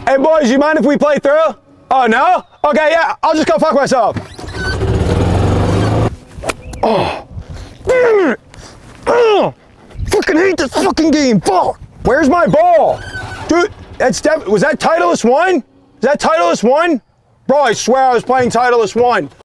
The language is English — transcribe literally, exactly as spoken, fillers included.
Hey boys, you mind if we play through? Oh no? Okay, yeah, I'll just go fuck myself. Oh. Damn it. Oh. Fucking hate this fucking game. Fuck. Where's my ball? Dude, that's def- was that Titleist one? Is that Titleist one? Bro, I swear I was playing Titleist one.